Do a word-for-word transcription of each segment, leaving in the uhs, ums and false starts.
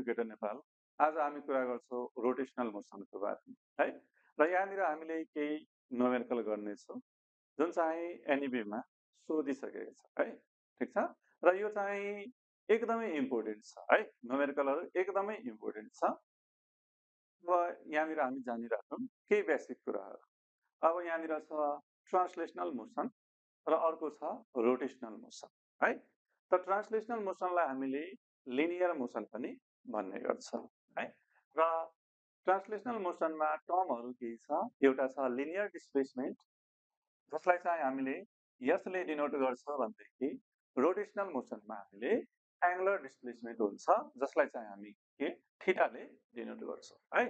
Educator Nepal. आज हामी कुरा गर्छौं रोटेशनल मोसनको बारेमा है। र यहाँनिर हामीले केही न्यूमेरिकल गर्नेछौं जुन चाहिँ एनईबी मा सोधिसकेको छ है। ठीक छ। र यो चाहिँ एकदमै इम्पोर्टेन्ट छ है। न्यूमेरिकलहरु एकदमै इम्पोर्टेन्ट छ। अब यहाँनिर हामी जानिराखौं केही बेसिक कुराहरु। अब यहाँनिर छ ट्रान्सलेशनल मोसन र अर्को छ रोटेशनल मोसन है। त ट्रान्सलेशनल मोसनलाई हामीले लिनियर मोसन पनि भन्ने गर्छौं है। र ट्रान्सलेशनल मोसनमा टर्महरु केही छ। एउटा छ लिनियर डिस्प्लेसमेन्ट जसलाई चाहिँ हामीले यसले डिनोट गर्छ भन्देखि रोटेशनल मोसनमा हामीले एंगुलर डिस्प्लेसमेन्ट हुन्छ जसलाई चाहिँ हामी के थीटाले डिनोट गर्छौं है।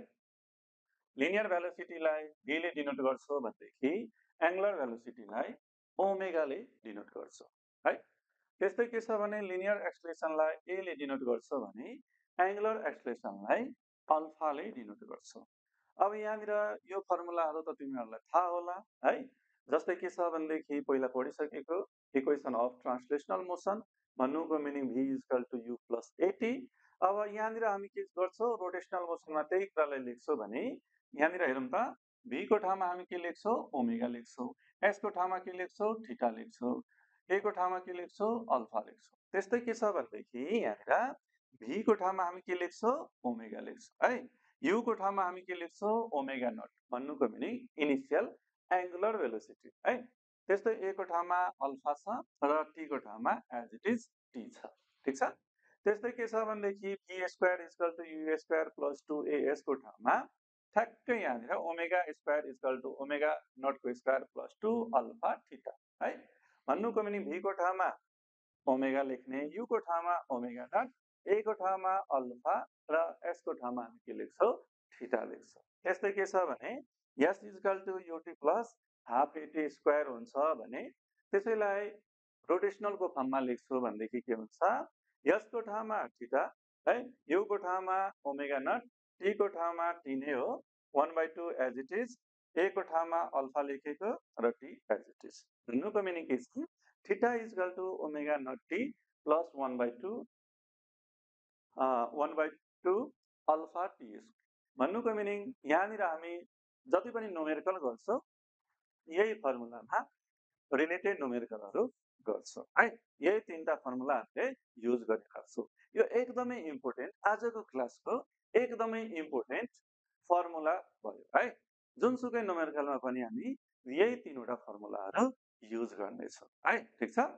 लिनियर भेलोसिटीलाई v ले डिनोट गर्छौं भन्देखि एंगुलर भेलोसिटीलाई ओमेगा ले डिनोट गर्छौं है। त्यस्तै के छ भने लिनियर एक्सप्रेसनलाई a ले डिनोट गर्छ भने एंगुलर एक्सप्रेसनलाई अल्फा ले डिनोट गर्छौं। अब यहाँनिर यो फर्मुलाहरु त तिमीहरुलाई थाहा होला है। जस्तै के छ भन्देखि पहिला पढिसकेको इक्वेसन अफ ट्रान्सलेशनल मोसन भन्नुको मिनिङ v = u + at। अब यहाँनिर हामी के गर्छौं रोटेशनल मोसनमा त्यही कुरालाई लेख्छौं भने यहाँनिर हेरौं त v को ठाउँमा हामी के लेख्छौं ओमेगा लेख्छौं, s को ठाउँमा के लेख्छौं थीटा लेख्छौं, a को ठाउँमा के लेख्छौं अल्फा लेख्छौं। त्यस्तै के छ भन्देखि यहाँनिर v को ठाउँमा हामी के लेख्छौं ओमेगा लेख्छौं है। u को ठाउँमा हामी के लेख्छौं ओमेगा नट भन्नुको मिनिङ इनिशियल एंगुलर भेलोसिटी है। त्यस्तै a को ठाउँमा अल्फा छ र t को ठाउँमा एज इट इज t छ। ठीक छ। त्यस्तै के छ भन्देखि v square = u square + two A S को ठाउँमा ठ्याक्कै यहाँनिर ओमेगा स्क्वायर = ओमेगा नट को स्क्वायर + टू अल्फा थीटा है। भन्नुको मिनिङ v को ठाउँमा ओमेगा लेख्ने, u को ठाउँमा ओमेगा नट, a को ठाउँमा अल्फा र s को ठाउँमा हामी के लेख्छौं थीटा लेख्छौं। त्यस्तै के छ भने s = ut + half at square हुन्छ भने त्यसैलाई रोटेशनल को फर्ममा लेख्छौं भन्देखि के हुन्छ s को ठाउँमा थीटा है, u को ठाउँमा ओमेगा नट, t को ठाउँमा t नै हो one by two as it is, a को ठाउँमा अल्फा लेखेको र t एज इट इज। भन्नुको मिनिङ के छ theta = omega not t + one by two one by two alpha t square. भन्नुको मिनिङ यहाँनिर हामी जति पनि न्यूमेरिकल गर्छौं यही फर्मुलामा रिलेटेड न्यूमेरिकलहरु गर्छौं है। यही तीनटा फर्मुला हामीले युज गरिराख्छौं। यो एकदमै इम्पोर्टेन्ट आजको क्लासको एकदमै इम्पोर्टेन्ट फर्मुला भयो है। जुनसुकै न्यूमेरिकलमा पनि हामी यही तीनवटा फर्मुलाहरु युज गर्नेछौं है। ठीक छ।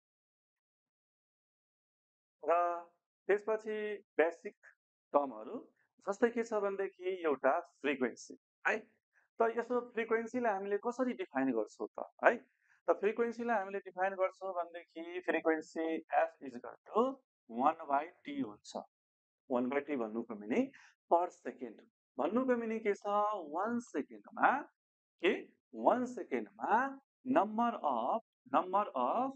र त्यसपछि बेसिक टर्महरु जस्तै के छ भन्देखि एउटा फ्रिक्वेन्सी है। त यसो फ्रिक्वेन्सीलाई हामीले कसरी डिफाइन गर्छौं त है। त फ्रिक्वेन्सीलाई हामीले डिफाइन गर्छौं भन्देखि frequency f = one by t हुन्छ। one by t भन्नुको मिनिङ पर सेकेन्ड भन्नुको मिनिङ के छ one सेकेन्डमा के one सेकेन्डमा number of number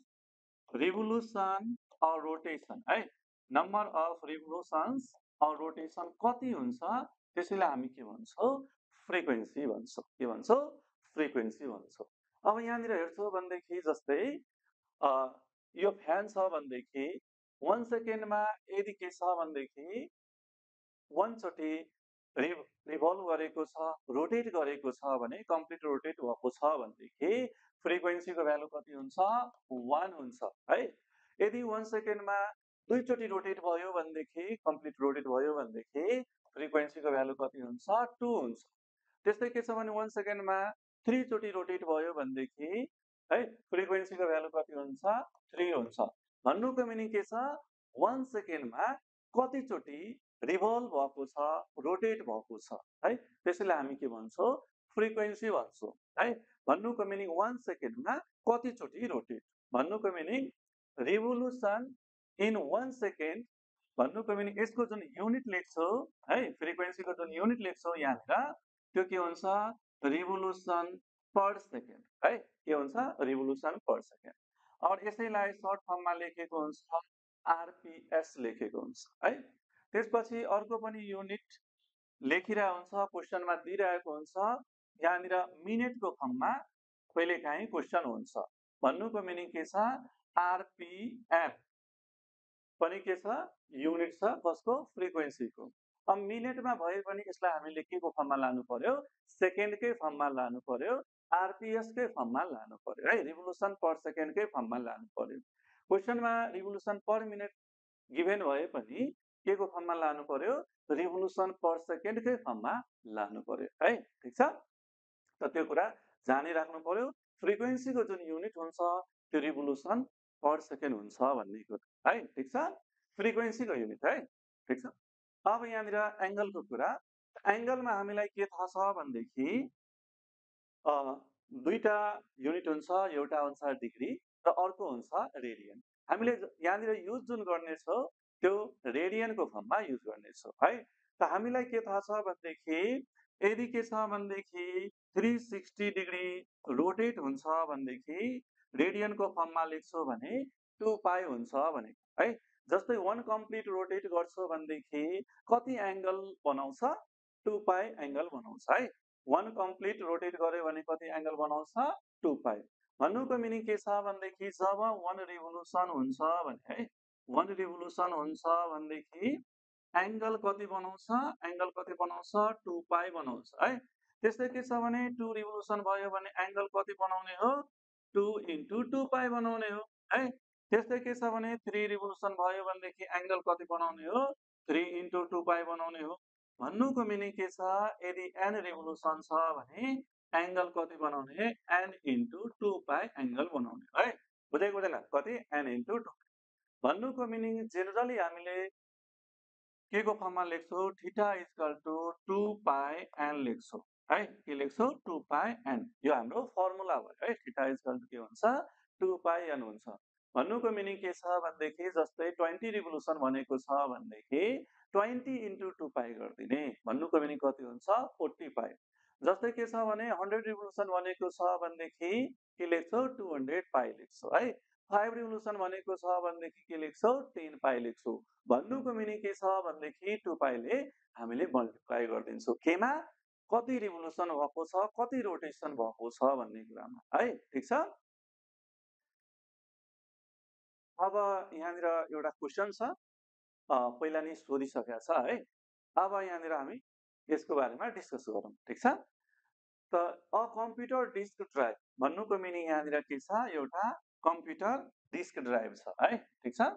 of revolution और रोटेशन है। नम्बर अफ रिभोल्युसन्स और रोटेशन कति हुन्छ त्यसैलाई हामी के भन्छौं फ्रिक्वेन्सी भन्छौं। के भन्छौं फ्रिक्वेन्सी भन्छौं। अब यहाँनिर हेर्छौं भन्देखि जस्तै अ यो फ्यान छ भन्देखि one सेकेन्डमा यदि के छ भन्देखि one चोटी रिभल्भ गरेको छ रोटेट गरेको छ भने कम्प्लिट रोटेट भएको छ भन्देखि फ्रिक्वेन्सीको भ्यालु कति हुन्छ one हुन्छ है। यदि one सेकेन्डमा दुई चोटी रोटेट भयो भन्देखि कम्प्लिट रोटेट भयो भन्देखि फ्रिक्वेन्सीको भ्यालु कति हुन्छ two हुन्छ। त्यस्तै के छ भने one सेकेन्डमा three चोटी रोटेट भयो भन्देखि है फ्रिक्वेन्सीको भ्यालु कति हुन्छ three हुन्छ। भन्नुको मिनिङ के छ one सेकेन्डमा कति चोटी रिभल्भ भएको छ रोटेट भएको छ है त्यसैलाई हामी के भन्छौं फ्रिक्वेन्सी भन्छौं है। भन्नुको मिनिङ one सेकेन्डमा कति चोटी रोटेट भन्नुको meaning revolution in one second भन्नुको मिनिङ यसको जुन युनिट लेख्छौं है फ्रिक्वेन्सीको जुन युनिट लेख्छौं यहाँनिर त्यो के हुन्छ रिभोल्युसन पर सेकेन्ड है। के हुन्छ रिभोल्युसन पर सेकेन्ड। और यसैलाई सर्ट फर्ममा लेखेको हुन्छ आरपीएस लेखेको हुन्छ है। त्यसपछि अर्को पनि युनिट लेखिरा हुन्छ क्वेशनमा दिइरहेको हुन्छ यहाँनिर मिनेटको फर्ममा कहिलेकाहीँ क्वेशन हुन्छ। भन्नुको मिनिङ के छ आरपीएम पनि के छ युनिट छ कसको फ्रिक्वेन्सीको। अब मिनेटमा भए पनि यसलाई हामीले के को फर्ममा लानु पर्यो सेकेन्डकै फर्ममा लानु पर्यो आरपीएसकै फर्ममा लानु पर्यो है रिभोल्युसन पर सेकेन्डकै फर्ममा लानु पर्यो। क्वेसनमा रिभोल्युसन पर मिनेट गिभेन भए पनि के को फर्ममा लानु पर्यो रिभोल्युसन पर सेकेन्डकै फर्ममा लानु पर्यो है ठीक छ। त त्यो कुरा जानिराख्नु पर्यो फ्रिक्वेन्सीको जुन युनिट हुन्छ त्यो रिभोल्युसन पर सेकेन्ड हुन्छ भन्ने कुरा है ठीक छ फ्रिक्वेन्सीको युनिट है ठीक छ। अब यहाँनिर एंगलको कुरा एंगलमा हामीलाई के थाहा छ भनेदेखि दुईटा युनिट हुन्छ एउटा हुन्छ डिग्री र अर्को हुन्छ रेडियन। हामीले यहाँनिर युज जुन गर्नेछौँ त्यो रेडियनको फर्ममा युज गर्नेछौँ है। त हामीलाई के थाहा छ भनेदेखि यदि के छ भनेदेखि तीन सौ साठ डिग्री रोटेट हुन्छ भनेदेखि रेडियनको फर्ममा लेख्छौँ भने टू पाई हुन्छ भनेको है। जस्तै वन कम्प्लिट रोटेट गर्छौँ भनेदेखि कति एंगल बनाउँछ टू पाई एंगल बनाउँछ है। वन कम्प्लिट रोटेट गर्यो भने कति एंगल बनाउँछ टू पाई। भन्नुको मिनिङ के छ भनेदेखि जब वन रिभोल्युसन हुन्छ भने है वन रिभोल्युसन हुन्छ भनेदेखि एंगल कति बनाउँछ एंगल कति बनाउँछ टू पाई बनाउँछ है। त्यस्तै के छ भने टू रिभोल्युसन भयो भने एंगल कति बनाउने हो टू इन्टु टू पाई बनाउने हो है। त्यस्तै के छ भने थ्री रिभोल्युसन भयो भनेदेखि एंगल कति बनाउने हो थ्री इन्टु टू पाई बनाउने हो। भन्नुको मिनिङ के छ यदि एन रिभोल्युसन छ भने एंगल कति बनाउने n into two pi angle बनाउने है। बुझेको बुझेन कति एन इन्टु टू। भन्नुको मिनिङ जेनरली हामीले के को फर्ममा लेख्छौँ theta equal to two pi n लेख्छौँ है। के लेख्छौँ टू पाई एन यो हाम्रो फर्मुला भयो है। थीटा इक्वल टु के हुन्छ टू पाई एन हुन्छ। भन्नुको मिनिङ के छ भनेदेखि जस्तै ट्वेन्टी रिभोल्युसन भनेको छ भनेदेखि ट्वेन्टी इन्टु टू पाई गरिदिने भन्नुको मिनिङ कति हुन्छ फोर्टी पाई। जस्तै के छ भने हन्ड्रेड रिभोल्युसन भनेको छ भनेदेखि के लेख्छौँ टू हन्ड्रेड पाई लेख्छौँ है। फाइभ रिभोल्युसन भनेको छ भनेदेखि के लेख्छौँ टेन पाई लेख्छौँ। भन्नुको मिनिङ के छ भनेदेखि टू पाईले हामीले मल्टिप्लाई गरिदिन्छौँ केमा कति रिभोल्युसन भएको छ कति रोटेसन भएको छ भन्ने कुरामा है ठीक छ। अब यहाँनिर एउटा क्वेसन छ पहिला नै सोधिसकेको छ है। अब यहाँनिर हामी यसको बारेमा डिस्कस गरौँ ठीक छ। त अ कम्प्युटर डिस्क ड्राइभ भन्नुको मिनिङ यहाँनिर के छ एउटा कम्प्युटर डिस्क ड्राइभ छ है ठीक छ।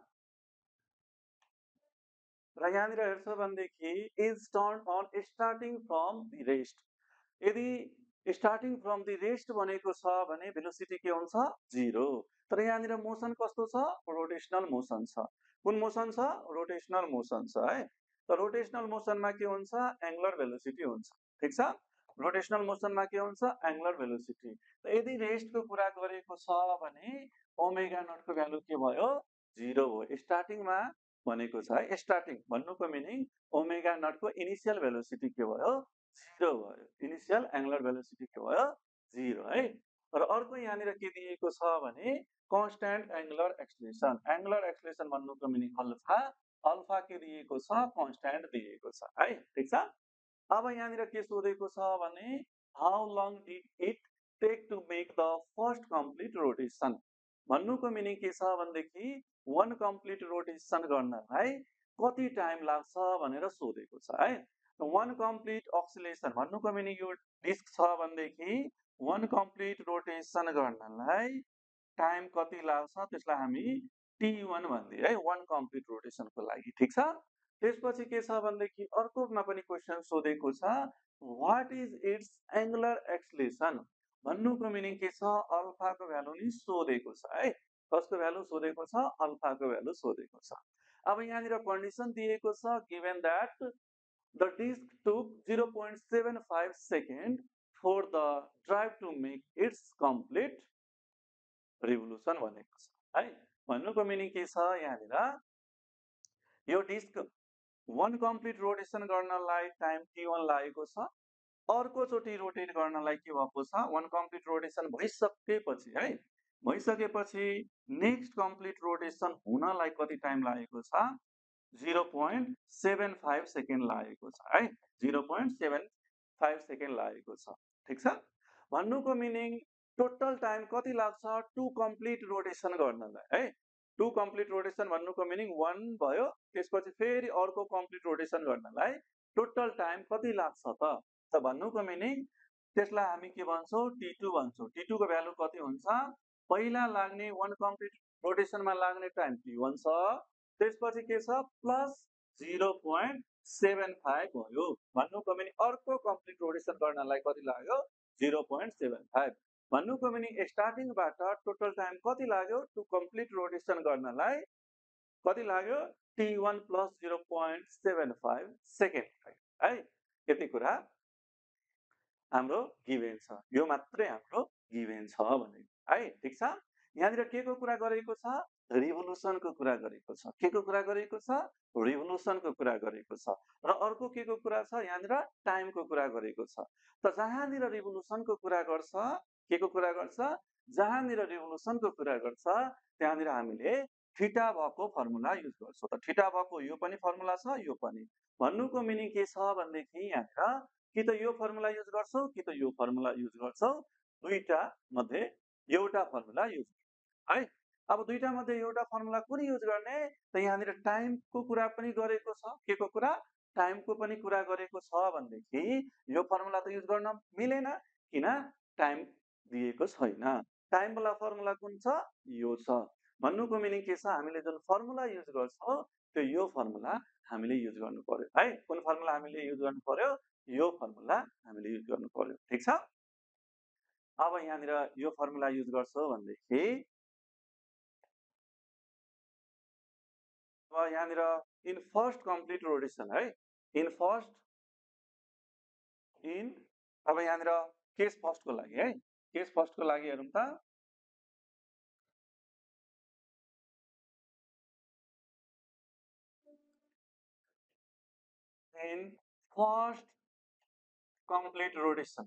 र यहाँनिर हेर्छौँ भनेदेखि is turn on starting from the rest. यदि स्टार्टिङ फ्रम द रेस्ट भनेको छ भने भेलोसिटी के हुन्छ जीरो। तर यहाँनिर मोसन कस्तो छ रोटेशनल मोसन छ। कुन मोसन छ रोटेशनल मोसन छ है। त रोटेशनल मोसनमा के हुन्छ एंगुलर भेलोसिटी हुन्छ ठीक छ। रोटेशनल मोसनमा के हुन्छ एंगुलर भेलोसिटी। यदि रेस्टको कुरा गरेको छ भने ओमेगा नट को भ्यालु के भयो जीरो हो। स्टार्टिङमा भनेको छ है स्टार्टिङ भन्नुको मिनिङ ओमेगा नट को इनिशियल भेलोसिटी के भयो जीरो भयो। इनिशियल एंगुलर भेलोसिटी के भयो जीरो है। र अर्को यहाँनिर के दिएको छ भने constant angular acceleration. Angular acceleration भन्नुको मिनिङ अल्फा अल्फा के दिएको छ कांस्टेंट दिएको छ है ठीक छ। अब यहाँनिर के सोधेको छ भने how long did it take to make the first complete rotation. भन्नुको मिनिङ के छ भनेदेखि वन कम्प्लिट रोटेसन गर्नलाई कति टाइम लाग्छ भनेर सोधेको छ है। वन कम्प्लिट अस्सिलेसन भन्नुको मिनिङ यो डिस्क छ भनेदेखि वन कम्प्लिट रोटेसन गर्नलाई टाइम कति लाग्छ त्यसलाई हामी टी वन भनिदिए है वन कम्प्लिट रोटेसनको लागि ठीक छ। त्यसपछि के छ भनेदेखि अर्कोमा पनि क्वेसन सोधेको छ what is it's angular acceleration. भन्नुको मिनिङ के छ अल्फाको भ्यालु नि सोधेको छ है। कसको भ्यालु सोधेको छ अल्फाको भ्यालु सोधेको छ। अब यहाँनिर कन्डिसन दिएको छ given that the disk took zero point seven five second for the drive to make it's complete revolution भनेको छ है। भन्नुको मिनिङ के छ यहाँनिर यो डिस्क वन कम्प्लिट रोटेसन गर्नलाई टाइम टी वन लागेको छ। अर्को चोटी रोटेट गर्नलाई के भएको छ वन कम्प्लिट रोटेसन भइसकेपछि है भइसकेपछि नेक्स्ट कम्प्लिट रोटेसन हुनलाई कति टाइम लागेको छ zero point seven five second लागेको छ है। zero point seven five second लागेको छ ठीक छ। भन्नुको मिनिङ टोटल टाइम कति लाग्छ टु कम्प्लिट रोटेसन गर्नलाई है। टू कम्प्लिट रोटेसन भन्नुको मिनिङ वन भयो, त्यसपछि फेरि अर्को कम्प्लिट रोटेसन गर्नलाई टोटल टाइम कति लाग्छ त त भन्नुको मिनिङ त्यसलाई हामी के भन्छौँ टी टू भन्छौँ। टी टू को भ्यालु कति हुन्छ, पहिला लाग्ने वन कम्प्लिट रोटेसनमा लाग्ने टाइम टी वन छ, त्यसपछि के छ plus zero point seven five भयो भन्नुको मिनिङ अर्को कम्प्लिट रोटेसन गर्नलाई कति लाग्यो जीरो पोइन्ट सेभेन फाइभ भन्नुको मिनिङ स्टार्टिङबाट टोटल टाइम कति लाग्यो टु कम्प्लिट रोटेसन गर्नलाई कति लाग्यो T one plus zero point seven five second है। यति कुरा हाम्रो गिभेन छ, यो मात्रै हाम्रो गिभेन छ भने है। ठीक छ, यहाँनिर के को कुरा गरेको छ, रिभोल्युसनको कुरा गरेको छ। के को कुरा गरेको छ, रिभोल्युसनको कुरा गरेको छ। र अर्को के को कुरा छ, यहाँनिर टाइमको कुरा गरेको छ। त जहाँनिर रिभोल्युसनको कुरा गर्छ, के को कुरा गर्छ, जहाँनिर रिभोल्युसनको कुरा गर्छ त्यहाँनिर हामीले थीटा भएको फर्मुला युज गर्छौँ। त थीटा भएको यो पनि फर्मुला छ, यो पनि। भन्नुको मिनिङ के छ भनेदेखि यहाँनिर कि त यो फर्मुला युज गर्छौँ कि त यो फर्मुला युज गर्छौँ, दुईटा मध्ये एउटा फर्मुला युज है। अब दुईटा मध्ये एउटा फर्मुला कुन युज गर्ने, त यहाँनिर टाइमको कुरा पनि गरेको छ। के को कुरा, टाइमको पनि कुरा गरेको छ भनेदेखि यो फर्मुला त युज गर्न मिलेन, किन टाइम दिएको छैन। टाइम वाला फर्मुला कुन छ, यो छ। भन्नुको मिनिङ के छ, हामीले जुन फर्मुला युज गर्छौँ त्यो यो फर्मुला हामीले युज गर्नु पर्यो है। कुन फर्मुला हामीले युज गर्नु पर्यो, यो फर्मुला हामीले युज गर्नु पर्यो। ठीक छ, अब यहाँनिर यो फर्मुला युज गर्छौँ भनेदेखि अब यहाँनिर इन फर्स्ट कम्प्लिट रोटेसन है, इन फर्स्ट इन अब यहाँनिर केस फर्स्टको लागि है, केस फर्स्टको लागि हेरौँ त। In first complete rotation,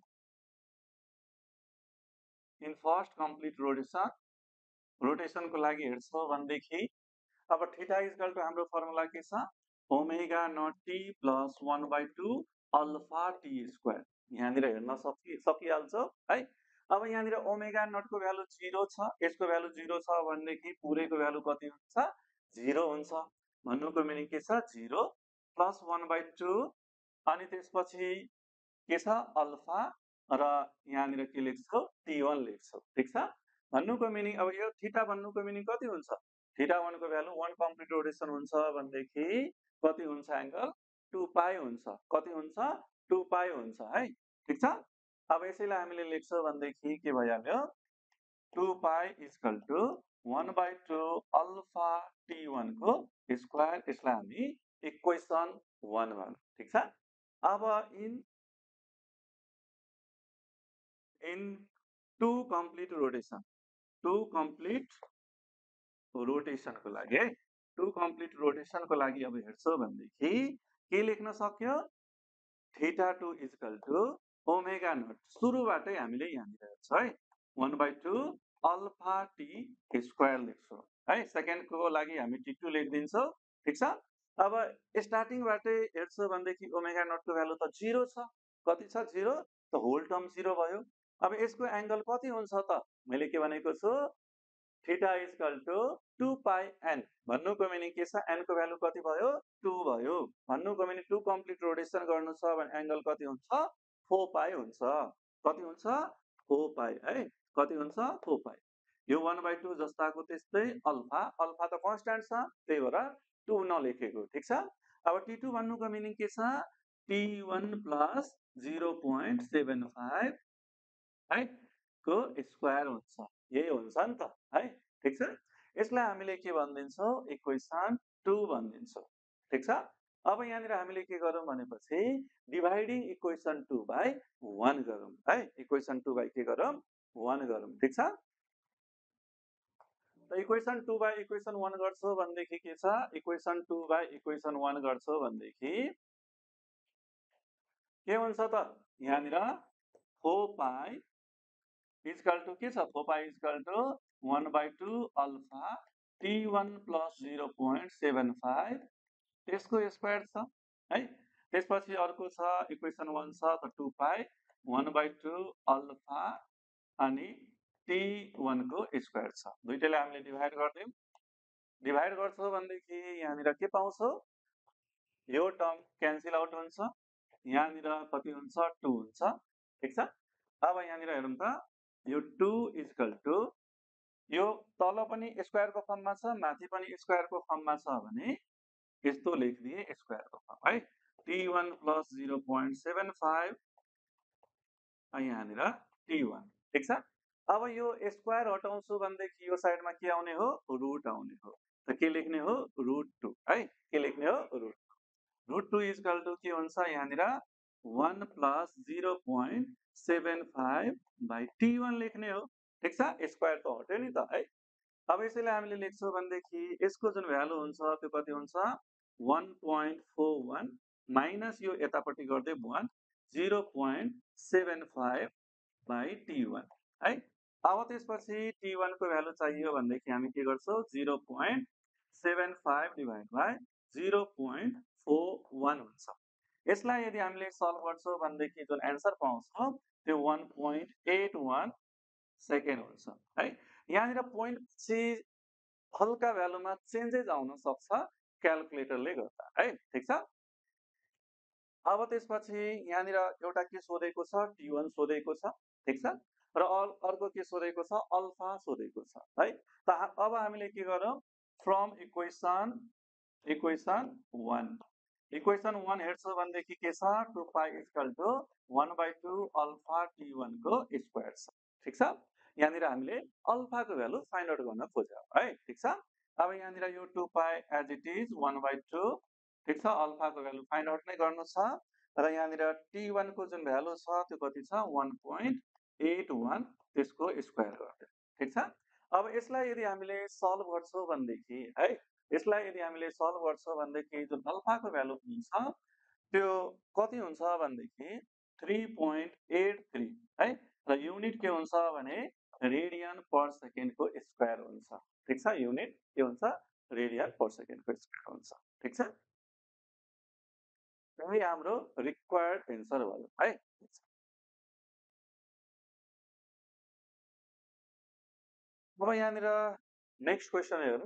in first complete rotation रोटेसनको लागि हेर्छौँ भनेदेखि अब थीटा इक्वल टु हाम्रो फर्मुला के छ, omega naught t plus one by two alpha t square. यहाँनिर हेर्न सकि सकिहाल्छ है। अब यहाँनिर ओमेगा नटको भ्यालु जीरो छ, यसको भ्यालु जीरो छ भनेदेखि पुरैको भ्यालु कति हुन्छ, जीरो हुन्छ। भन्नुको मिनिङ के छ, zero plus one by two अनि त्यसपछि के छ अल्फा र यहाँनिर के लेख्छौ टी वन लेख्छौ। ठीक छ, भन्नुको मिनिङ अब यो थीटा भन्नुको मिनिङ कति हुन्छ, थीटा वन को भ्यालु वन कम्प्लिट रोटेसन हुन्छ भनेदेखि कति हुन्छ एंगल टू पाई हुन्छ, कति हुन्छ टू पाई हुन्छ है। ठीक छ, अब यसैलाई हामीले लेख्छौँ भनेदेखि के भइहाल्यो, two pi equal to one by two alpha t one को स्क्वायर, यसलाई हामी इक्वेसन वन भनौँ। ठीक छ, अब in in two complete rotation, two complete rotation को लागि है, टू कम्प्लिट रोटेसन को लागि अब हेर्छौँ भनेदेखि के लेख्न सक्यो, theta two equal to omega naught, सुरुबाटै हामीले यहाँनिर हेर्छौँ है one by two alpha t square लेख्छौँ है। सेकेन्ड को लागि हामी टी टू लेखिदिन्छौँ। ठीक छ, अब स्टार्टिङबाटै हेर्छौँ भनेदेखि ओमेगा नट को भ्यालु त जीरो छ, कति छ जीरो, त होल टर्म जीरो भयो। अब यसको एंगल कति हुन्छ त, मैले के भनेको छु theta equal to two pi an, भन्नुको मिनिङ के छ, एन को भ्यालु कति भयो टू भयो। भन्नुको मिनिङ टू कम्प्लिट रोटेसन गर्नु छ भने एंगल कति हुन्छ फोर पाई हुन्छ, कति हुन्छ फोर पाई है, कति हुन्छ फोर पाई। यो वन बाई टू जस्ताको त्यस्तै अल्फा, अल्फा त कन्स्ट्यान्ट छ त्यही भएर टू नलेखेको। ठीक छ, अब टी टू भन्नुको मिनिङ के छ, T one plus zero point seven five है को स्क्वायर हुन्छ, यही हुन्छ नि त है। ठीक छ, यसलाई हामीले के भनिदिन्छौँ इक्वेसन टू भनिदिन्छौँ। ठीक छ, अब यहाँनिर हामीले के गरौँ भनेपछि dividing equation two by one गरौँ है, इक्वेसन टू बाई के गरौँ वन गरौँ। ठीक छ, त equation two by equation one गर्छौँ भनेदेखि के छ, equation two by equation one गर्छौँ भनेदेखि के हुन्छ त, यहाँनिर फोर पाई इक्वल टू के छ, four pi equal to one by two alpha t one plus zero point seven five त्यसको स्क्वायर छ है। त्यसपछि अर्को छ इक्वेसन वन छ त two pi one by two alpha अनि टी वन को स्क्वायर छ, दुईटैलाई हामीले डिभाइड गर्दियौँ डिभाइड गर्छौ भनेदेखि यहाँनिर के पाउँछौ, यो टर्म क्यान्सल आउट हुन्छ, यहाँनिर कति हुन्छ टू हुन्छ, ठीक छ। अब यहाँनिर हेरौँ त, यो टू इक्वल टू यो तल पनि स्क्वायरको फर्ममा छ, माथि पनि स्क्वायरको फर्ममा छ भने यस्तो लेखिदिए स्क्वायरको फर्म है, t one plus zero point seven five यहाँनिर टी वन, ठीक छ। अब यो स्क्वायर हटाउँछु भनेदेखि यो साइडमा के आउने हो, रुट आउने हो, त के लेख्ने हो, रुट टू है, के लेख्ने हो, root root two equal two के हुन्छ यहाँनिर one plus zero point seven five by t one लेख्ने हो, ठीक छ। स्क्वायर त हट्यो नि त है। अब यसैले हामीले लेख्छौँ भनेदेखि यसको जुन भ्यालु हुन्छ त्यो कति हुन्छ one point four one minus यो यतापट्टि गर्दै one zero point seven five by t one है। अब त्यसपछि टी वन को भ्यालु चाहियो भनेदेखि हामी के गर्छौँ, zero point seven five divide by zero point four one हुन्छ। यसलाई यदि हामीले सल्भ गर्छौँ भनेदेखि जुन एन्सर पाउँछौँ त्यो one point eight one second हुन्छ है। यहाँनिर पोइन्ट पछि हल्का भ्यालुमा चेन्जेस आउन सक्छ क्याल्कुलेटरले गर्दा है, ठीक छ। अब त्यसपछि यहाँनिर एउटा के सोधेको छ, टी वन सोधेको छ, ठीक छ, र अर्को के सोधेको छ, अल्फा सोधेको छ है। त अब हामीले के गरौँ, from equation equation one equation one हेर्छौँ भनेदेखि के छ, two pi equal to one by two alpha t one को स्क्वायर छ, ठीक छ। यहाँनिर हामीले अल्फा को भ्यालु फाइन्ड आउट गर्न खोज्यौँ है, ठीक छ। अब यहाँनिर यो two pi as it is one by two, ठीक छ, अल्फा को भ्यालु फाइन्ड आउट नै गर्नु छ, र यहाँनिर टी वन को जुन भ्यालु छ त्यो कति छ वन पॉइंट एट वन, त्यसको स्क्वायर गर्दै, ठीक छ। अब यसलाई यदि हामीले सल्भ गर्छौँ भनेदेखि है, यसलाई यदि हामीले सल्भ गर्छौँ भनेदेखि जुन अल्फा को भ्यालु हुन्छ त्यो कति हुन्छ भनेदेखि थ्री पॉइंट एट थ्री है, र युनिट के हुन्छ भने रेडियन पर सेकेन्ड को स्क्वायर हुन्छ, ठीक छ। युनिट के हुन्छ, रेडियन पर सेकेन्ड को स्क्वायर हुन्छ, ठीक छ। यही हाम्रो रिक्वायर्ड एन्सर भयो है। अब यहाँनिर नेक्स्ट क्वेसन हेरौँ,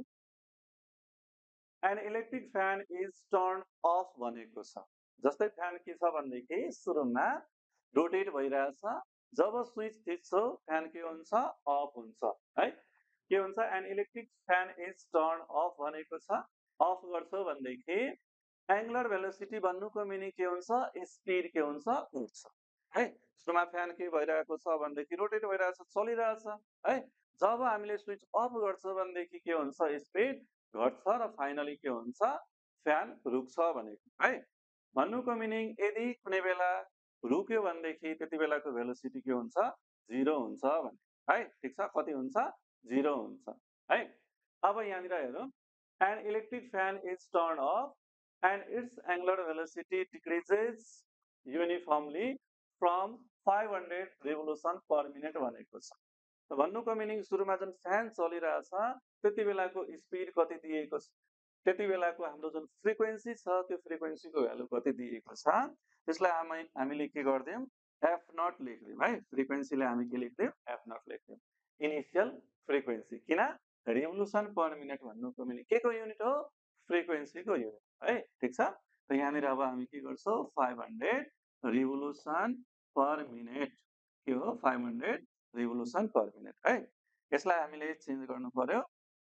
an electric fan is turn off भनेको छ। जस्तै फ्यान के छ भनेदेखि सुरुमा रोटेट भइरहेछ, जब स्विच थिच्छौ फ्यान के हुन्छ, अफ हुन्छ है। के हुन्छ, an electric fan is turn off भनेको छ। अफ गर्छौ भनेदेखि एंगुलर भेलोसिटी भन्नुको मिनिङ के हुन्छ, स्पिड के हुन्छ, उठ्छ है। सुरुमा फ्यान के भइरहेको छ भनेदेखि रोटेट भइरहेछ, चलिरहेछ है। जब हामीले स्विच अफ गर्छौ भनेदेखि के हुन्छ, स्पिड घट्छ र फाइनली के हुन्छ, फ्यान रुक्छ भनेको है। भन्नुको मिनिङ यदि कुनै बेला रुक्यो भनेदेखि त्यति बेलाको भेलोसिटी के हुन्छ, जीरो हुन्छ भने है, ठीक छ। कति हुन्छ, जीरो हुन्छ है। अब यहाँनिर हेरौँ, an electric fan is turn off and its angular velocity decreases uniformly from five hundred revolution per minute भनेको छ। त भन्नुको मिनिङ सुरुमा जुन फ्यान चलिरहेछ त्यति बेलाको स्पिड कति दिएको छ, त्यति बेलाको हाम्रो जुन फ्रिक्वेन्सी छ त्यो फ्रिक्वेन्सीको भ्यालु कति दिएको छ, त्यसलाई हामी हामीले के गर्दियौँ, एफ नट लेख्दियौँ है। फ्रिक्वेन्सीलाई हामी के लेख्दियौँ, एफ नट लेख्दियौँ, इनिशियल फ्रिक्वेन्सी। किन, रिभोल्युसन पर मिनट भन्नुको मिनिङ के को युनिट हो, फ्रिक्वेन्सीको युनिट है, ठीक छ। त यहाँनिर अब हामी के गर्छौँ, five hundred revolution per minute के हो, five hundred revolution per minute है। यसलाई हामीले चेन्ज गर्नु पर्यो,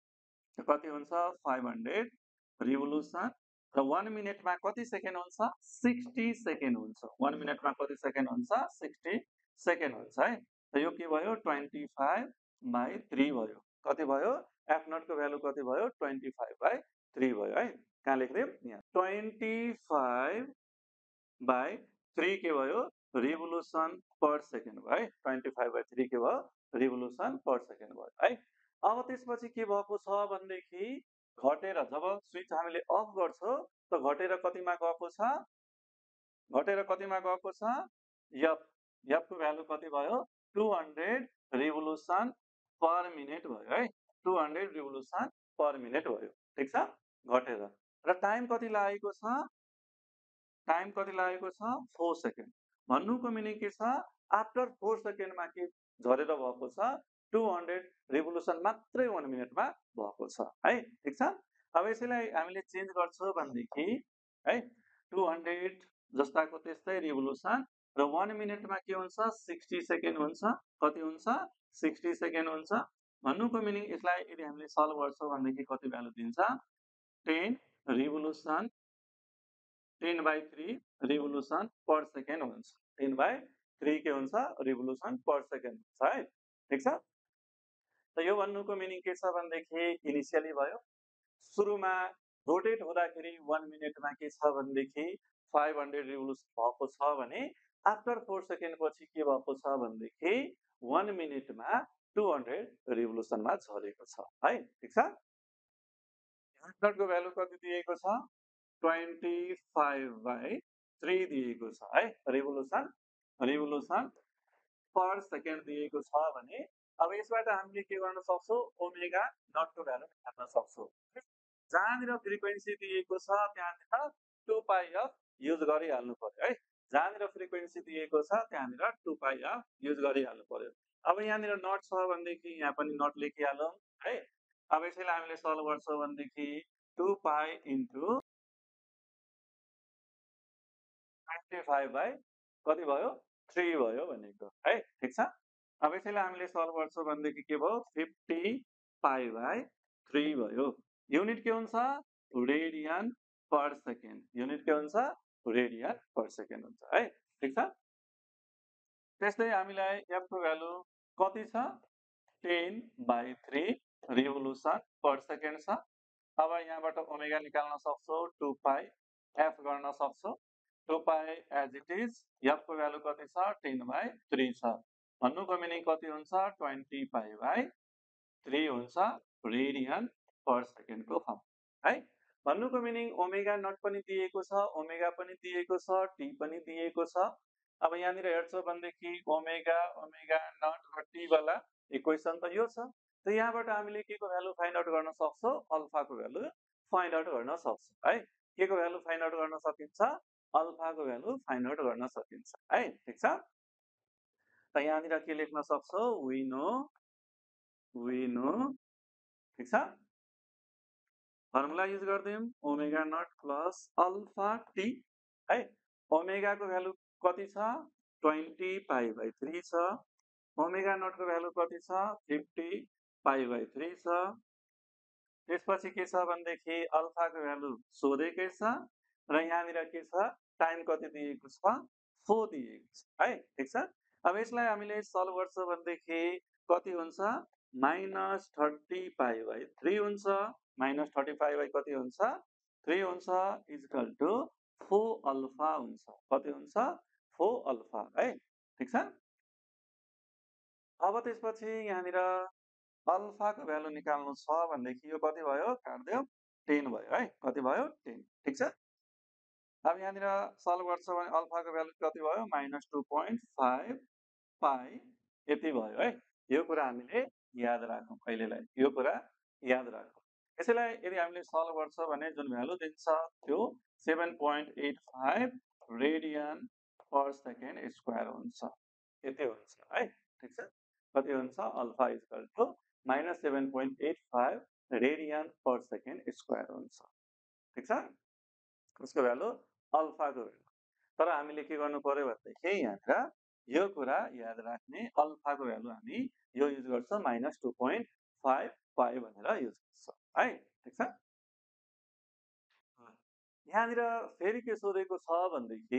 कति हुन्छ, फाइभ हन्ड्रेड रिभोल्युसन र वन मिनटमा कति सेकेन्ड हुन्छ, सिक्सटी सेकेन्ड हुन्छ। वन मिनटमा कति सेकेन्ड हुन्छ, सिक्सटी सेकेन्ड हुन्छ है। त यो के भयो, ट्वेन्टी फाइभ बाई थ्री भयो। कति भयो, एफ नट को भ्यालु कति भयो, ट्वेन्टी फाइभ बाई थ्री भयो है। कहाँ लेख्दियौँ, यहाँ ट्वेन्टी फाइभ बाई थ्री के भयो, रिभोल्युसन पर सेकेन्ड भयो है। ट्वेन्टी फाइभ बाई थ्री के भयो, रिभोल्युसन पर सेकेन्ड भयो है। अब त्यसपछि के भएको छ भनेदेखि घटेर, जब स्विच हामीले अफ गर्छौँ त घटेर कतिमा गएको छ, घटेर कतिमा गएको छ, एफ एफ को भ्यालु कति भयो, two hundred revolution per minute भयो है। Two hundred revolution per minute भयो, ठीक छ, घटेर। र टाइम कति लागेको छ, टाइम कति लागेको छ, फोर सेकेन्ड। भन्नुको मिनिङ के छ, आफ्टर फोर सेकेन्डमा के झरेर भएको छ, टू हन्ड्रेड रिभोल्युसन मात्रै वन मिनटमा भएको छ है ठिक छ। अब यसैलाई हामीले चेन्ज गर्छौँ भनेदेखि है टू हन्ड्रेड जस्ताको त्यस्तै रिभोल्युसन र वन मिनटमा के हुन्छ सिक्सटी सेकेन्ड हुन्छ। कति हुन्छ सिक्सटी सेकेन्ड हुन्छ। भन्नुको मिनिङ यसलाई यदि हामीले सल्भ गर्छौँ भनेदेखि कति भ्यालु दिन्छ ten revolution ten by three revolution per second हुन्छ। टेन बाई थ्री के हुन्छ रिभोल्युसन पर सेकेन्ड हुन्छ है ठिक छ। त यो भन्नुको मिनिङ के छ भनेदेखि इनिसियली भयो सुरुमा रोटेट हुँदाखेरि वन मिनटमा के छ भनेदेखि फाइभ हन्ड्रेड रिभोल्युसन भएको छ भने आफ्टर फोर सेकेन्ड पछि के भएको छ भनेदेखि वन मिनटमा टू हन्ड्रेड रिभोल्युसनमा झरेको छ है ठिक छ। को भ्यालु कति दिएको छ ट्वेन्टी फाइभ बाई थ्री दिएको छ है रिभोल्युसन रिभोल्युसन पर सेकेन्ड दिएको छ भने अब यसबाट हामीले के गर्न सक्छौँ ओमेगा नटको भ्यालु निकाल्न सक्छौँ। जहाँनिर फ्रिक्वेन्सी दिएको छ त्यहाँनिर टू पाई एफ युज गरिहाल्नु पर्यो है। जहाँनिर फ्रिक्वेन्सी दिएको छ त्यहाँनिर टू पाई एफ युज गरिहाल्नु पर्यो। अब यहाँनिर नट छ भनेदेखि यहाँ पनि नट लेखिहालौँ है। अब यसैलाई हामीले सल्भ गर्छौँ भनेदेखि two pi into twenty five by कति भयो थ्री भयो भनेको है ठिक छ। अब यसैलाई हामीले सल्भ गर्छौँ भनेदेखि के भयो फिफ्टी पाई बाई थ्री भयो। युनिट के हुन्छ रेडियन पर सेकेन्ड युनिट के हुन्छ रेडियन पर सेकेन्ड हुन्छ है ठिक छ। त्यस्तै हामीलाई एफ को भ्यालु कति छ ten by three revolution per second छ। अब यहाँबाट ओमेगा निकाल्न सक्छौँ टू पाई एफ गर्न सक्छौँ। Two pi as it is f को भ्यालु कति छ टेन बाई थ्री छ। भन्नुको मिनिङ कति हुन्छ ट्वेन्टी पाई बाई थ्री हुन्छ रेडियन पर सेकेन्डको फर्म है। भन्नुको मिनिङ ओमेगा नट पनि दिएको छ ओमेगा पनि दिएको छ टी पनि दिएको छ। अब यहाँनिर हेर्छौँ भनेदेखि ओमेगा ओमेगा नट र टी वाला इक्वेसन त यो छ। त यहाँबाट हामीले के को भ्यालु फाइन्ड आउट गर्न सक्छौँ अल्फाको भ्यालु फाइन्ड आउट गर्न सक्छौँ है। के को भ्यालु फाइन्ड आउट गर्न सकिन्छ अल्फाको भ्यालु फाइन्ड आउट गर्न सकिन्छ है ठिक छ। त यहाँनिर के लेख्न सक्छौँ वी नो वी नो ठिक छ। फर्मुला युज गर्दियौँ omega naught plus alpha t है। ओमेगा को भ्यालु कति छ ट्वेन्टी पाई बाई थ्री छ। ओमेगा नट को भ्यालु कति छ फिफ्टी पाई बाई थ्री छ। त्यसपछि के छ भनेदेखि अल्फा को भ्यालु सोधेकै छ र यहाँनिर के छ टाइम कति दिएको छ फोर दिएको छ है ठिक छ। अब यसलाई हामीले सल्भ गर्छौँ भनेदेखि कति हुन्छ minus thirty pi by three हुन्छ। माइनस थर्टी फाइभ बाई कति हुन्छ थ्री हुन्छ इजकल टु फोर अल्फा हुन्छ। कति हुन्छ फोर अल्फा है ठिक छ। अब त्यसपछि यहाँनिर अल्फा को भ्यालु निकाल्नु छ भनेदेखि यो कति भयो काट्दियौ टेन भयो है कति भयो टेन ठिक छ। अब यहाँनिर सल्भ गर्छौँ भने अल्फा को भ्यालु कति भयो minus two point five pi यति भयो है। यो कुरा हामीले याद राखौँ अहिलेलाई यो कुरा याद राखौँ। यसैलाई यदि हामीले सल्भ गर्छौँ भने जुन भ्यालु दिन्छ त्यो seven point eight five radian per second square हुन्छ यति हुन्छ है ठिक छ। कति हुन्छ alpha equal to minus seven point eight five radian per second square हुन्छ ठिक छ। उसको भ्यालु अल्फाको भ्यालु। तर हामीले के गर्नु पर्यो भनेदेखि यहाँनिर यो कुरा याद राख्ने अल्फाको भ्यालु हामी यो युज गर्छौँ minus two point five five भनेर युज गर्छौँ है ठिक छ। यहाँनिर फेरि के सोधेको छ भनेदेखि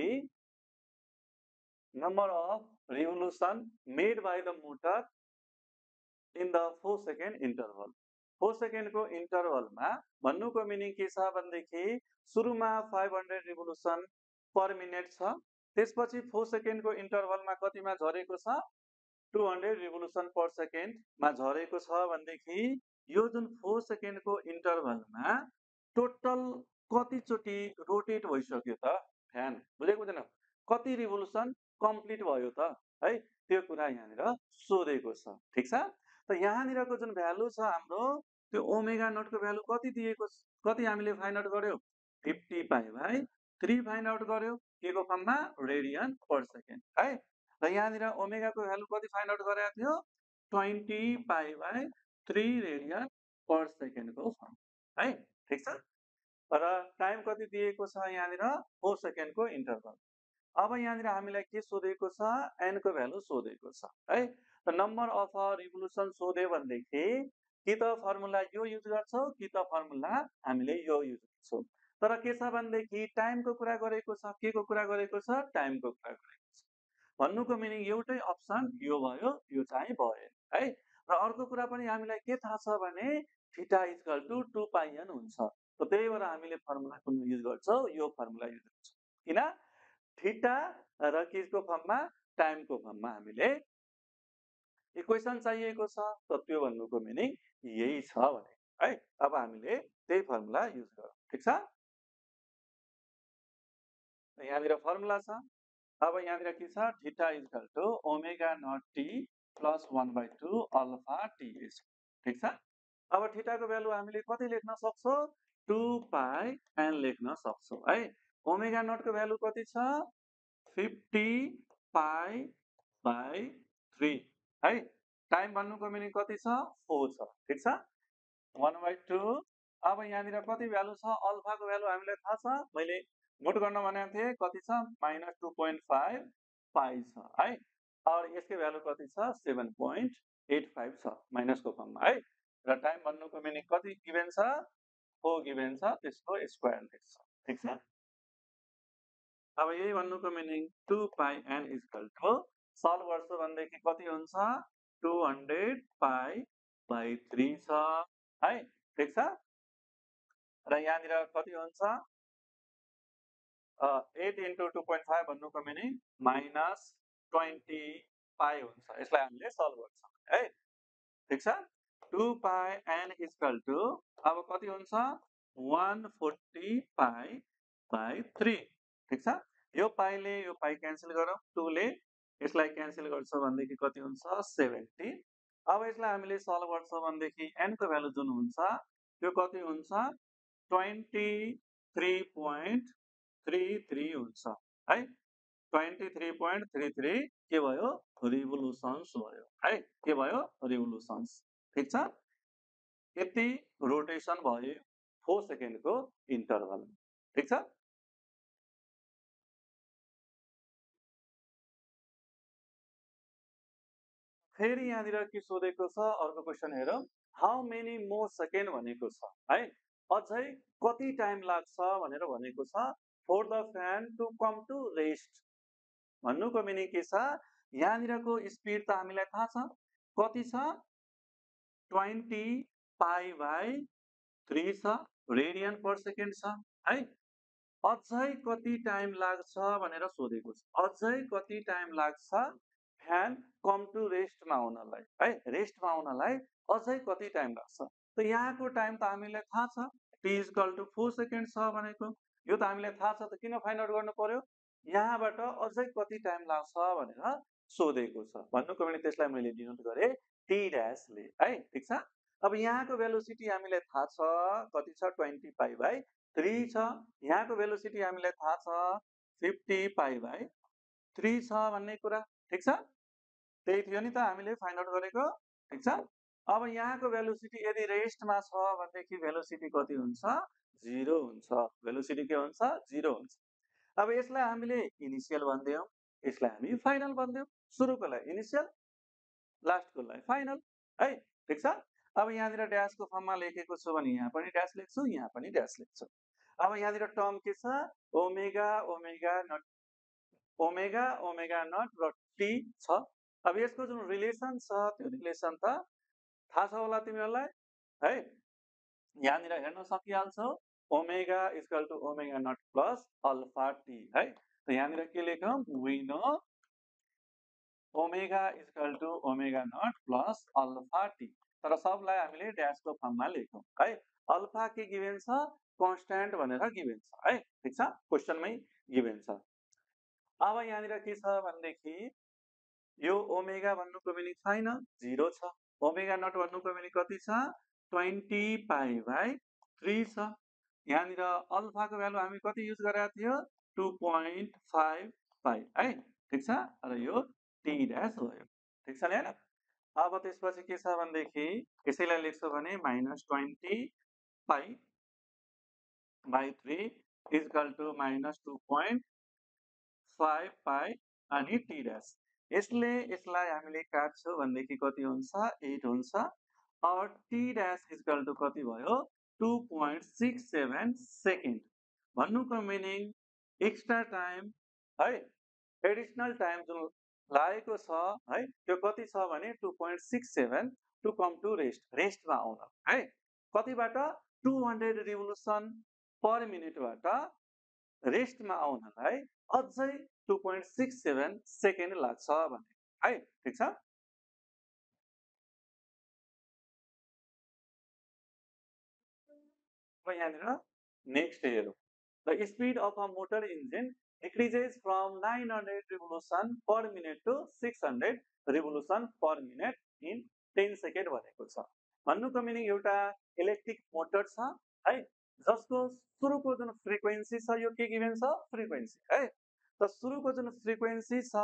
number of revolution made by the motor in the four second interval. Four second को इन्टरभल में भन्नुको मिनिङ के छ भनेदेखि सुरुमा five hundred revolution per minute छ। त्यसपछि फोर सेकेन्ड को इन्टरभल में कतिमा झरेको छ two hundred revolution per second में झरेको छ भनेदेखि यो जुन फोर सेकेन्ड को इन्टरभल में टोटल कतिचोटि रोटेट भइसक्यो त फ्यान बुझेको बुझेन कति रिभोल्युसन कम्प्लिट भयो त है त्यो कुरा यहाँनिर सोधेको छ ठीक छ। त यहाँनिरको जुन भ्यालु छ हाम्रो त्यो ओमेगा नट को भ्यालु कति दिएको कति हामीले फाइन्ड आउट गर्यो fifty pi by three find out गर्यो के को फर्ममा रेडियन पर सेकेन्ड है। र यहाँनिर ओमेगा को भ्यालु कति फाइन्ड आउट गरेको थियो twenty pi by three radian per सेकेन्डको फर्म है, ठिक छ। र टाइम कति दिएको छ यहाँनिर फोर सेकेन्डको इन्टरभल। अब यहाँनिर हामीलाई के सोधेको छ, एन को भ्यालु सोधेको छ है। त नम्बर अफ रिभोल्युसन सोध्यो भनेदेखि कि त फर्मुला यो युज गर्छौँ कि त फर्मुला हामीले यो युज गर्छौँ। तर के छ भनेदेखि टाइमको कुरा गरेको छ, के को कुरा गरेको छ, टाइमको कुरा गरेको छ। भन्नुको मिनिङ एउटै अप्सन यो भयो, यो चाहिँ भएन है। र अर्को कुरा पनि हामीलाई के थाहा छ भने theta equal to two pi n हुन्छ। त त्यही भएर हामीले फर्मुला कुन युज गर्छौँ, यो फर्मुला युज गर्छौँ। किन थीटा र केको फर्ममा, टाइमको फर्ममा हामीले इक्वेसन चाहिएको छ। त त्यो भन्नुको मिनिङ यही छ भने है। अब हामीले त्यही फर्मुला युज गरौँ, ठिक छ। यहाँनिर फर्मुला छ। अब यहाँनिर के छ, theta equal to omega naught t plus one by two alpha t is, ठिक छ। अब थीटाको भ्यालु हामीले कति लेख्न सक्छौँ, टू पाई एन लेख्न सक्छौँ है। ओमेगा नटको भ्यालु कति छ, फिफ्टी पाई बाई थ्री है। टाइम भन्नुको मिनिङ कति छ, फोर छ, ठिक छ। वन बाई टू। अब यहाँनिर कति भ्यालु छ, अल्फाको भ्यालु हामीलाई थाहा छ, मैले नोट गर्न भनेको थिएँ कति छ, minus two point five pi छ है। और यसको भ्यालु कति छ, सेभेन पोइन्ट एट फाइभ छ माइनसको फर्ममा है। र टाइम भन्नुको मिनिङ कति गिभेन छ, फोर गिभेन छ, त्यसको स्क्वायर लेख्छ, ठिक छ। अब यही भन्नुको meaning two pi n equal to solve गर्छु भनेदेखि कति हुन्छ, two hundred pi by three छ है, ठिक छ। र यहाँनिर कति हुन्छ, eight into two point five भन्नुको मिनिङ माइनस ट्वेन्टी पाई हुन्छ। यसलाई हामीले सल्भ गर्छौँ है, ठिक छ। Two pi n equal to अब कति हुन्छ, one forty pi by three, ठिक छ। यो पाईले यो पाई क्यान्सल गरौँ, टूले यसलाई क्यान्सल गर्छ भनेदेखि कति हुन्छ, सेभेन्टी। अब यसलाई हामीले सल्भ गर्छौँ भनेदेखि एन को भ्यालु जुन हुन्छ त्यो कति हुन्छ, twenty three point three three हुन्छ है। Twenty three point three three के भयो, रिभोल्युसन्स भयो है। के भयो, रिभोल्युसन्स, ठिक छ। यति रोटेसन भयो फोर सेकेन्डको इन्टरभल, ठिक छ। फेरि यहाँनिर के सोधेको छ, अर्को क्वेसन हेरौँ। हाउ मेनी मोर सेकेन्ड भनेको छ है। अझै कति टाइम लाग्छ भनेर भनेको छ for the fan to come to rest. भन्नुको मिनिङ के छ, यहाँनिरको स्पिड त हामीलाई थाहा छ कति छ, ट्वेन्टी पाई बाई थ्री छ, रेडियन पर सेकेन्ड छ है। अझै कति टाइम लाग्छ भनेर सोधेको छ। अझै कति टाइम लाग्छ फ्यान कम टु रेस्टमा आउनलाई है, रेस्टमा आउनलाई अझै कति टाइम लाग्छ। त यहाँको टाइम त हामीलाई थाहा छ, t equal to four second छ भनेको। यो त हामीलाई थाहा छ, त किन फाइन्ड आउट गर्नु पर्यो, यहाँबाट अझै कति टाइम लाग्छ भनेर सोधेको छ। भन्नुको मिनिङ त्यसलाई मैले डिनोट गरेँ टी ड्यासले है, ठिक छ। अब यहाँको भेलोसिटी हामीलाई थाहा छ कति छ, ट्वेन्टी पाई बाई थ्री छ। यहाँको भेलोसिटी हामीलाई थाहा छ फिफ्टी पाई बाई थ्री छ भन्ने कुरा, ठिक छ। त्यही थियो नि त हामीले फाइन्ड आउट गरेको, ठिक छ। अब यहाँको भेलोसिटी यदि रेस्टमा छ भनेदेखि भेलोसिटी कति हुन्छ, जिरो हुन्छ। भेलोसिटी के हुन्छ, जिरो हुन्छ। अब यसलाई हामीले इनिसियल भन्दियौँ, यसलाई हामी फाइनल भन्दियौँ। सुरुको लागि इनिसियल, लास्टको लागि फाइनल है, ठिक छ। अब यहाँनिर ड्यासको फर्ममा लेखेको छु भने यहाँ पनि ड्यास लेख्छु, यहाँ पनि ड्यास लेख्छु। अब यहाँनिर टर्म के छ, omega omega naught, omega omega naught र टी छ। अब यसको जुन रिलेसन छ त्यो रिलेसन त थाहा छ होला तिमीहरूलाई है। यहाँनिर हेर्न सकिहाल्छौ, omega equal to omega naught plus alpha t है। त यहाँनिर के लेखौँ, we know omega equal to omega naught plus alpha t. तर सबलाई हामीले ड्यासको फर्ममा लेखौँ है। अल्फा के गिभेन छ, कन्स्ट्यान्ट भनेर गिभेन छ है, ठिक छ, क्वेसनमै गिभेन छ। अब यहाँनिर के छ भनेदेखि यो ओमेगा भन्नुको मिनिङ छैन, जिरो छ। ओमेगा नट भन्नुको मिनिङ कति छ, ट्वेन्टी पाई बाई थ्री छ। यहाँनिर अल्फाको भ्यालु हामी कति युज गरेका थियो, टू पोइन्ट फाइभ पाई है, ठिक छ। र यो टी ड्यास भयो, ठिक छ नि हैन। अब त्यसपछि के छ भनेदेखि यसैलाई लेख्छौ भने minus twenty pi by three is equal to minus two point five pi अनि टी डैश। यसले यसलाई हामीले काट्छौँ भनेदेखि कति हुन्छ एट हुन्छ और t dash is equal to कति भयो two point six seven second. भन्नुको मिनिङ एक्स्ट्रा टाइम है एडिशनल टाइम जुन लागेको छ है त्यो कति छ भने two point six seven to come to rest रेस्टमा आउन है कतिबाट टू हंड्रेड रिभोल्युसन पर मिनटबाट रेस्टमा आउनलाई अझै two point six seven second लाग्छ भने है ठीक छ। यहाँनिर नेक्स्ट हेरौँ the speed of a motor engine decreases from nine hundred revolution per minute to six hundred revolution per minute in ten second भनेको छ। भन्नुको मिनिङ एउटा इलेक्ट्रिक मोटर छ है जसको सुरुको जुन फ्रिक्वेन्सी छ यो के गिभन छ फ्रिक्वेन्सी है त सुरुको जुन फ्रिक्वेन्सी छ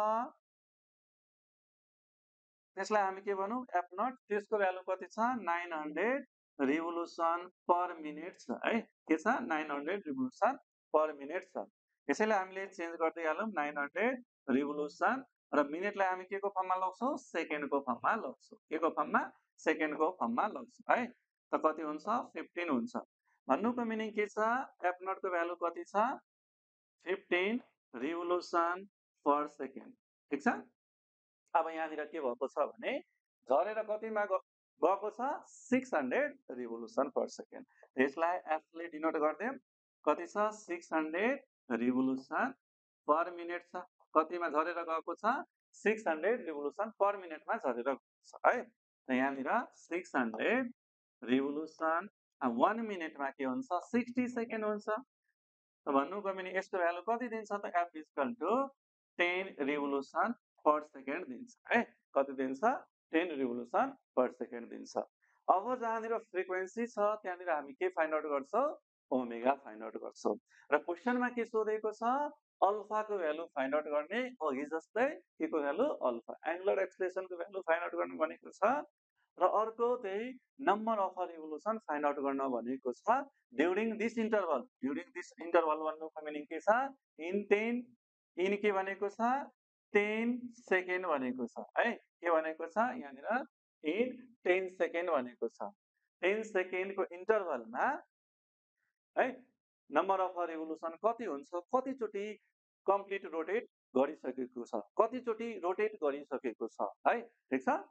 त्यसलाई हामी के भनौं एफ नट त्यसको भ्यालु कति छ nine hundred revolution per minute छ है के छ nine hundred revolution per minute छ। यसैले हामीले चेन्ज गर्दै हालौं नाइन हंड्रेड रिभोल्युसन र मिनेटलाई हामी के को फर्ममा लग्छौं सेकेन्ड को फर्ममा लग्छौं के को फर्ममा सेकेन्ड को फर्ममा लग्छौं है त कति हुन्छ फिफ्टीन हुन्छ। भन्नुको मिनिङ के छ एफ नट को भ्यालु कति छ फिफ्टीन रिभोल्युसन पर सेकेन्ड ठीक छ। अब यहाँनिर के भएको छ भने झरेर कतिमा गएको छ six hundred revolution per second यसलाई एफ ले डिनोट गर्दियौं कति छ six hundred revolution per minute छ कतिमा झरेर गएको छ सिक्स हंड्रेड रिभोल्युसन पर मिनेटमा झरेर गएको छ है त यहाँनिर सिक्स हंड्रेड रिभोल्युसन वन मिनेटमा के हुन्छ सिक्सटी सेकेन्ड हुन्छ। त भन्नुको मिनिङ यसको भ्यालु कति दिन्छ त f is equal to ten revolution per second दिन्छ है कति दिन्छ टेन रिभोल्युसन पर सेकेन्ड दिन्छ। अब जहाँनिर फ्रिक्वेन्सी छ त्यहाँनिर हामी के फाइन्ड आउट गर्छौं ओमेगा फाइन्ड आउट गर्छौं र क्वेशनमा के सोधेको छ अल्फा को भ्यालु फाइन्ड आउट गर्ने अघि जस्तै के को भ्यालु अल्फा एंगुलर एक्सप्रेसन को भ्यालु फाइन्ड आउट गर्न भनेको छ र अर्को त्यही number of revolution find out गर्न भनेको छ during this interval during this interval भन्नुको मिनिङ के छ इन टेन इन के भनेको छ टेन सेकेन्ड भनेको छ है के भनेको छ यहाँनिर इन टेन सेकेन्ड भनेको छ टेन सेकेन्ड को इन्टरभलमा है नम्बर अफ रिभोल्युसन कति हुन्छ कतिचोटी कम्प्लिट रोटेट गरिसकेको छ कतिचोटी रोटेट गरिसकेको छ है ठीक छ।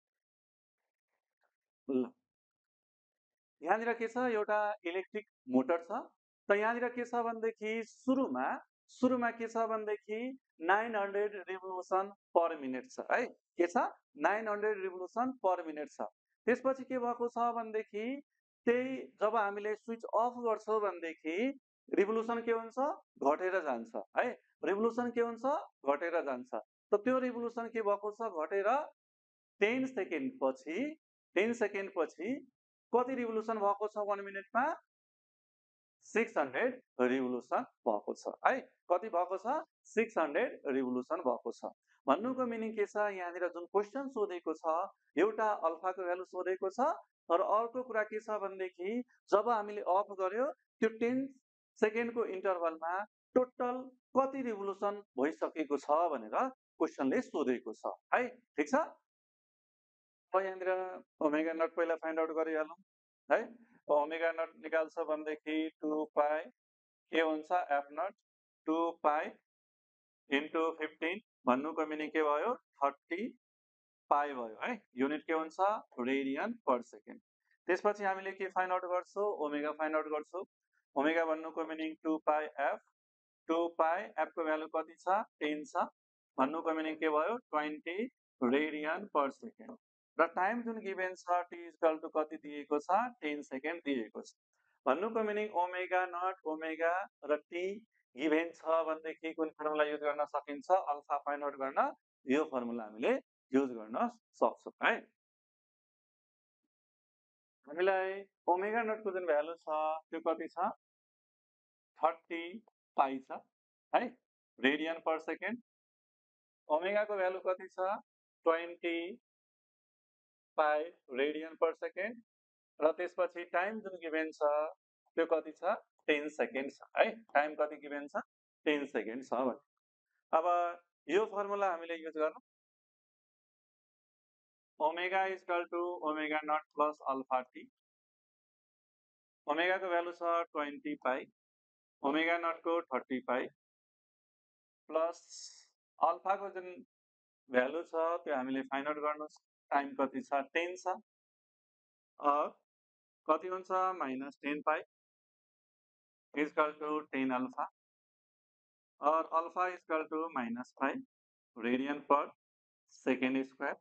ल यहाँनिर के छ एउटा इलेक्ट्रिक मोटर छ त यहाँनिर के छ भनेदेखि सुरुमा सुरुमा के छ भनेदेखि nine hundred revolution per minute छ है के छ nine hundred revolution per minute छ। त्यसपछि के भएको छ भनेदेखि त्यही जब हामीले स्विच अफ गर्छौं भनेदेखि रिभोल्युसन के हुन्छ घटेर जान्छ है रिभोल्युसन के हुन्छ घटेर जान्छ त त्यो रिभोल्युसन के भएको छ घटेर टेन सेकेन्ड पछि टेन सेकेन्ड पछि कति रिभोल्युसन भएको छ वन मिनेटमा सिक्स हंड्रेड रिभोल्युसन भएको छ है कति भएको छ सिक्स हंड्रेड रिभोल्युसन भएको छ। भन्नुको मिनिङ के छ यहाँनिर जुन क्वेशन सोधेको छ एउटा अल्फा को भ्यालु सोधेको छ र अर्को कुरा के छ भनेदेखि जब हामीले अफ गर्यो त्यो टेन सेकेन्ड को इन्टरभलमा टोटल कति रिभोल्युसन भइसकेको छ भनेर क्वेशनले सोधेको छ है ठीक छ। अब यहाँनिर ओमेगा नट पहिला फाइन्ड आउट गरिहालौं है ओमेगा नट निकाल्छ भनेदेखि टू पाई के हुन्छ F not two pi into fifteen भन्नुको मिनिङ के भयो थर्टी पाई भयो है युनिट के हुन्छ रेडियन पर सेकेन्ड। त्यसपछि हामीले के फाइन्ड आउट गर्छौं ओमेगा फाइन्ड आउट गर्छौं ओमेगा भन्नुको meaning two pi F two pi f को भ्यालु कति छ टेन छ भन्नुको मिनिङ के भयो ट्वेन्टी रेडियन पर सेकेन्ड र टाइम जुन गिभन छ t इक्वल टु कति दिएको छ टेन सेकेन्ड दिएको छ। भन्नुको मिनिङ ओमेगा नट ओमेगा र t गिभन छ भनेदेखि कुन फर्मुला युज गर्न सकिन्छ अल्फा फाइन्ड आउट गर्न यो फर्मुला हामीले युज गर्न सक्छौं है। हामीलाई ओमेगा नट को जुन भ्यालु छ त्यो कति छ थर्टी पाई छ है रेडियन पर सेकेन्ड ओमेगा को भ्यालु कति छ twenty pi radian per second र त्यसपछि टाइम जुन गिभेन छ त्यो कति छ टेन सेकेन्ड छ है टाइम कति गिभेन छ टेन सेकेन्ड छ भने अब यो फर्मुला हामीले युज गर्नु omega is equal to omega naught plus alpha t omega को भ्यालु छ ट्वेन्टी पाई ओमेगा नट को थर्टी पाई प्लस अल्फा को जुन भ्यालु छ त्यो हामीले फाइन्ड आउट गर्नु टाइम कति छ टेन छ कति हुन्छ minus ten pi is equal to ten alpha और alpha is equal to minus five radian per second square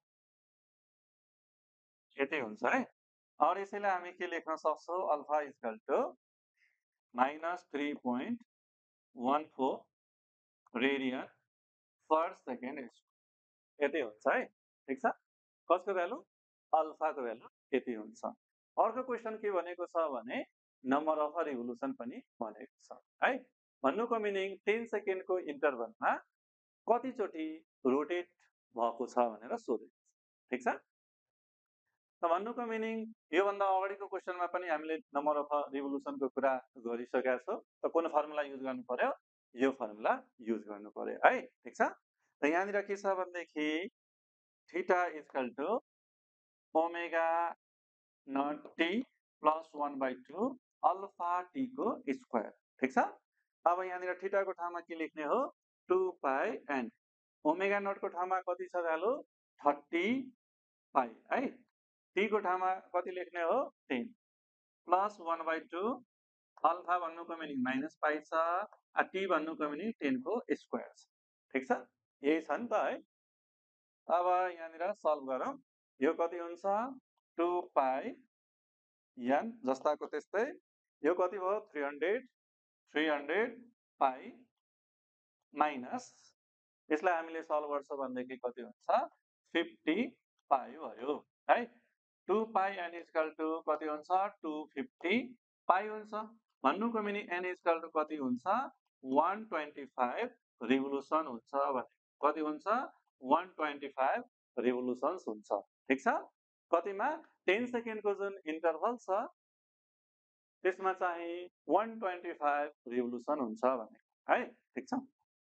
यति हुन्छ है और यसैले हामी के लेख्न सक्छौं alpha is equal to minus three point one four radian per second square यति हुन्छ है ठीक छ कसको भ्यालु अल्फा को भ्यालु यति हुन्छ अर्को क्वेशन के भनेको छ भने नम्बर अफ रिभोल्युसन पनि भनेको छ है भन्नुको मिनिङ टेन सेकेन्ड को इन्टरभलमा कति चोटी रोटेट भएको छ भनेर सोधेको छ ठीक छ त भन्नुको मिनिङ यो भन्दा अगाडिको क्वेशनमा पनि हामीले नम्बर अफ रिभोल्युसन को कुरा गरिसकेका छौं त कुन फर्मुला युज गर्नु पर्यो यो फर्मुला युज गर्नु पर्यो है ठीक छ त यहाँनिर के छ भन्देखि theta is equal to omega naught t plus one by two alpha t को स्क्वायर ठीक छ अब यहाँनिर थीटा को ठाउँमा के लेख्ने हो two pi n omega not को ठाउँमा कति छ भ्यालु थर्टी पाई है टी को ठाउँमा कति लेख्ने हो ten plus one by two alpha भन्नुको मिनिङ माइनस पाई छ टी भन्नुको मिनिङ टेन को स्क्वायर छ ठीक छ यही छ नि त है अब यहाँनिर सल्भ गरौँ यो कति हुन्छ टू पाई एन जस्ताको त्यस्तै यो कति भयो three hundred three hundred pi minus यसलाई हामीले सल्भ गर्छौं भनेदेखि कति हुन्छ फिफ्टी पाई भयो है two pi n is equal to कति हुन्छ टू फिफ्टी पाई हुन्छ भन्नुको meaning n is equal to कति हुन्छ वन ट्वेन्टी फाइभ रिभोल्युसन हुन्छ भने कति हुन्छ वन ट्वेन्टी फाइभ रिभोल्युसन्स हुन्छ ठीक छ कतिमा टेन सेकेन्ड को जुन इन्टरभल छ त्यसमा चाहिँ वन ट्वेन्टी फाइभ रिभोल्युसन हुन्छ भने है ठीक छ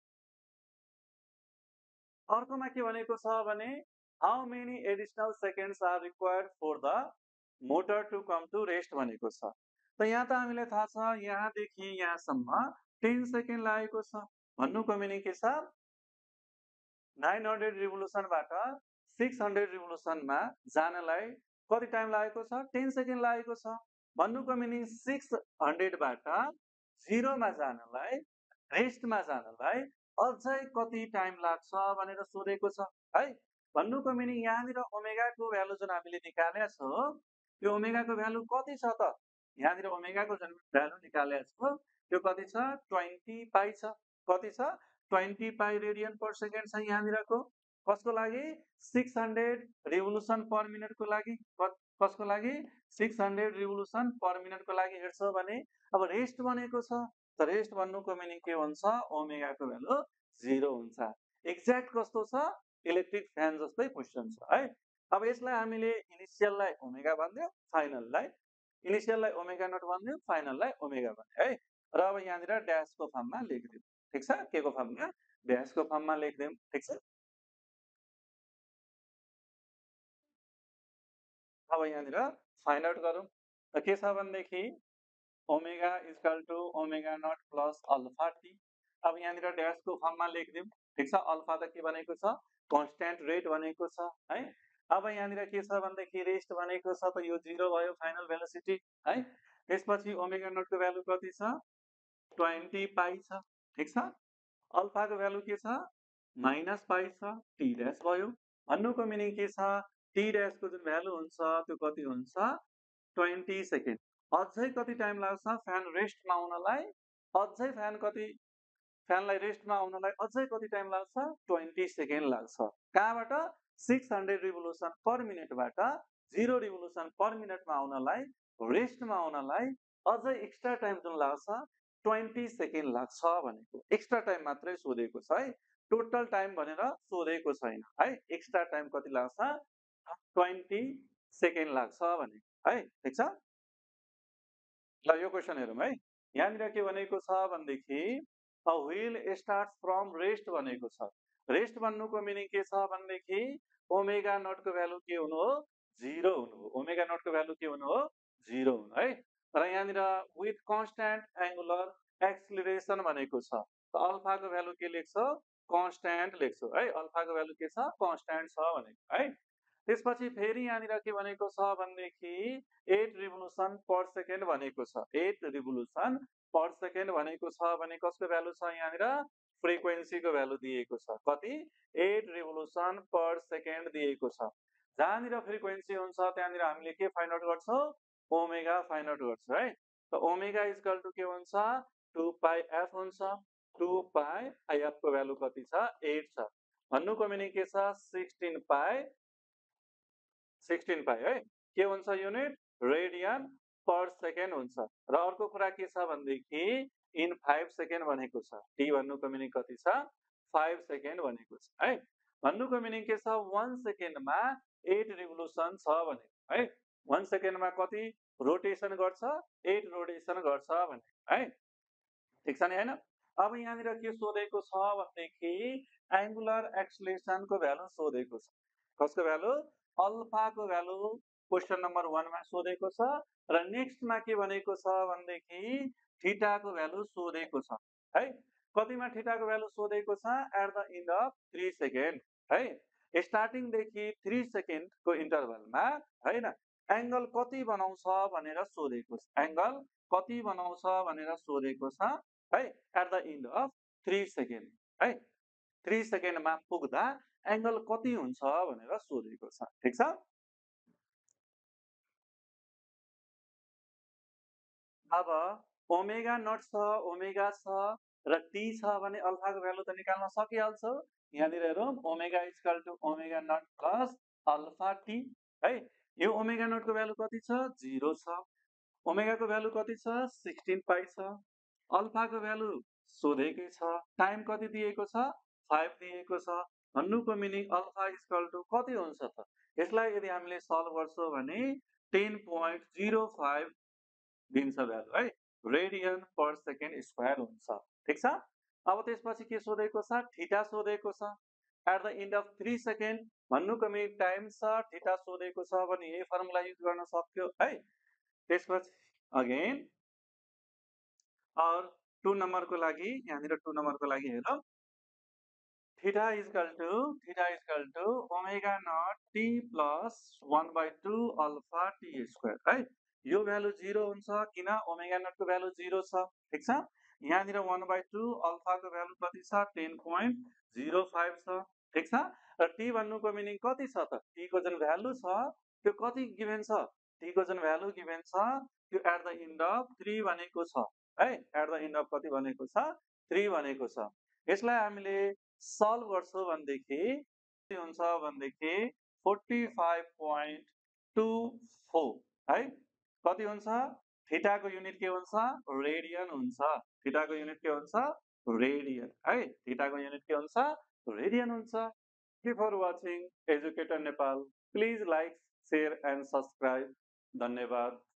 अर्कोमा के भनेको छ भने how many additional seconds are required for the motor to come to rest भनेको छ त यहाँ त हामीलाई थाहा छ यहाँदेखि यहाँसम्म टेन सेकेन्ड लागेको छ भन्नुको मिनिङ के छ नाइन हंड्रेड रिभोल्युसनबाट सिक्स हंड्रेड रिभोल्युसनमा जानलाई कति टाइम लागेको छ टेन सेकेन्ड लागेको छ भन्नुको मिनिङ सिक्स हंड्रेडबाट जिरोमा जानलाई रेस्टमा जानलाई अझै कति टाइम लाग्छ भनेर सोधेको छ है भन्नुको मिनिङ यहाँनिर ओमेगाको भ्यालु जुन हामीले निकालेका छौं त्यो ओमेगाको भ्यालु कति छ त यहाँनिर ओमेगाको जुन भ्यालु निकालेका छौं त्यो कति छ ट्वेन्टी पाई छ कति छ twenty pi radian per second छ यहाँनिरको कसको लागि six hundred revolution per minute को लागि कसको लागि six hundred revolution per minute को लागि हेर्छौं भने अब रेस्ट भनेको छ त रेस्ट भन्नुको मिनिङ के हुन्छ ओमेगा को भ्यालु जीरो हुन्छ एक्ज्याक्ट कस्तो छ इलेक्ट्रिक फ्यान जस्तै क्वेशन छ है अब यसलाई हामीले इनिशियललाई ओमेगा भन्दियौ फाइनललाई इनिशियललाई ओमेगा नट भन्दियौ फाइनललाई ओमेगा भन्दियौ है र अब यहाँनिर ड्याश को फर्ममा लेखिदियौ ठीक छ के को फर्ममा ड्याश को फर्ममा लेखिदियौ ठीक छ अब यहाँनिर फाइन्ड आउट गरौँ त के छ भनेदेखि omega is equal to omega naught plus alpha t अब यहाँनिर ड्याश को फर्ममा लेखिदियौ ठीक छ अल्फा त के भनेको छ कांस्टेंट रेट भनेको छ है अब यहाँनिर के छ भनेदेखि रेस्ट भनेको छ त यो जीरो भयो फाइनल भेलोसिटी है त्यसपछि ओमेगा नट को भ्यालु कति छ ट्वेन्टी पाई छ ठीक छ अल्फा को भ्यालु के छ माइनस पाई छ टी ड्याश भयो भन्नुको मिनिङ के छ टी ड्याश को जुन भ्यालु हुन्छ त्यो कति हुन्छ ट्वेन्टी सेकेन्ड अझै कति टाइम लाग्छ फ्यान रेस्टमा आउनलाई अझै फ्यान कति फ्यानलाई रेस्टमा आउनलाई अझै कति टाइम लाग्छ ट्वेन्टी सेकेन्ड लाग्छ कहाँबाट सिक्स हंड्रेड रिभोल्युसन पर मिनटबाट जीरो रिभोल्युसन पर मिनटमा आउनलाई रेस्टमा आउनलाई अझै एक्स्ट्रा टाइम जुन लाग्छ ट्वेन्टी सेकेन्ड लाग्छ भनेको एक्स्ट्रा टाइम मात्रै सोधेको छ है टोटल टाइम भनेर सोधेको छैन है एक्स्ट्रा टाइम कति लाग्छ ट्वेन्टी सेकेन्ड लाग्छ भने है ठिक छ। ल यो क्वेसन हेरौँ है। यहाँनिर के भनेको छ भनेदेखि a wheel starts from rest भनेको छ। रेस्ट भन्नुको मिनिङ के छ भनेदेखि ओमेगा नटको भ्यालु के हुनु हो जिरो हुनु हो। ओमेगा नटको भ्यालु के हुनु हो जिरो हुनु है। र यहाँनिर विथ कन्स्ट्यान्ट एङ्गुलर एक्सिलरेसन भनेको छ। त अल्फाको भ्यालु के लेख्छौ कन्स्ट्यान्ट लेख्छौ है। अल्फाको भ्यालु के छ कन्स्ट्यान्ट छ भनेको है। त्यसपछि फेरि यहाँनिर के भनेको छ भनेदेखि एट रिभोल्युसन पर सेकेन्ड भनेको छ। एट रिभोल्युसन पर सेकेन्ड भनेको छ भने कसको भ्यालु छ यहाँनिर फ्रिक्वेन्सीको भ्यालु दिएको छ। कति एट रिभोल्युसन पर सेकेन्ड दिएको छ। जहाँनिर फ्रिक्वेन्सी हुन्छ त्यहाँनिर हामीले के फाइन्ड आउट गर्छौँ ओमेगा फाइन्ड आउट गर्छौँ है। त ओमेगा इक्वल टु के हुन्छ टू पाई एफ हुन्छ। टू पाई एफ को भ्यालु कति छ एट छ। भन्नुको मिनिङ के छ सिक्सटीन पाई सिक्सटीन पाई है। के हुन्छ युनिट रेडियन पर सेकेन्ड हुन्छ। र अर्को कुरा के छ भनेदेखि इन फाइभ सेकेन्ड भनेको छ। टी भन्नुको मिनिङ कति छ फाइभ सेकेन्ड भनेको छ है। भन्नुको मिनिङ के छ वन सेकेन्डमा एट रिभोल्युसन छ भनेको है। वन सेकेन्डमा कति रोटेसन गर्छ एट रोटेसन गर्छ भनेको है। ठिक छ नि हैन। अब यहाँनिर के सोधेको छ भनेदेखि एङ्गुलर एक्सिलरेसनको भ्यालु सोधेको छ। कसको भ्यालु अल्फाको भ्यालु क्वेसन नम्बर वन में सोधेको छ। र नेक्स्टमा के भनेको छ भनेदेखि थीटाको भ्यालु सोधेको छ है। कतिमा थीटाको भ्यालु सोधेको छ at the end of three second है। स्टार्टिङ देखि थ्री सेकेन्ड को इन्टरभलमा हैन एंगल कति बनाउँछ भनेर सोधेको छ। एंगल कति बनाउँछ भनेर सोधेको छ है at the end of three second है। थ्री सेकेन्डमा पुग्दा एंगल कति हुन्छ भनेर सोधेको छ। ठीक छ। अब ओमेगा नट छ ओमेगा छ र टी छ भने अल्फाको भ्यालु त निकाल्न सकिहाल्छौ। यहाँनिर हेरौँ omega equal to omega naught plus alpha t है। यो ओमेगा नट को भ्यालु कति छ जिरो छ। ओमेगा को भ्यालु कति छ सिक्सटीन पाई छ। अल्फा को भ्यालु सोधेकै छ। टाइम कति दिएको छ फाइभ दिएको छ। भन्नुको मिनिङ अल्फा इक्वल टु कति हुन्छ त यसलाई यदि हामीले सल्भ गर्छौं भने टेन पोइन्ट जिरो फाइभ दिन्छ भ्यालु है। रेडियन पर सेकेन्ड स्क्वायर हुन्छ। ठीक छ। अब त्यसपछि के सोधेको छ थीटा सोधेको छ at the end of three second. भन्नुको मिनिङ टाइम छ थीटा सोधेको छ भने यही फर्मुला युज गर्न सक्यो है। त्यसपछि अगेन और टू नंबर को लागि यहाँनिर टू नंबर को लागि हेरौँ theta equal to theta equal to omega naught t plus one by two alpha t square है। यो भ्यालु जिरो हुन्छ किन ओमेगा नट को भ्यालु जिरो छ। ठीक छ। यहाँनिर वन बाई टू अल्फा को भ्यालु कति छ टेन पोइन्ट जिरो फाइभ छ। ठीक छ। र टी भन्नुको मिनिङ कति छ त टी को जुन भ्यालु छ त्यो कति गिभेन छ टी को जुन भ्यालु गिभेन छ त्यो at the end of three भनेको छ है। एट द एन्ड अफ कति भनेको छ थ्री भनेको छ। यसलाई हामीले सल्भ गर्छौं भनेदेखि के हुन्छ भनेदेखि forty five point two four है। कति हुन्छ थीटा को युनिट के हुन्छ रेडियन हुन्छ। थीटा को युनिट के हुन्छ रेडियन है। थीटा को युनिट के हुन्छ रेडियन हुन्छ। Thank you for watching Educator Nepal. Please like, share and subscribe. धन्यवाद।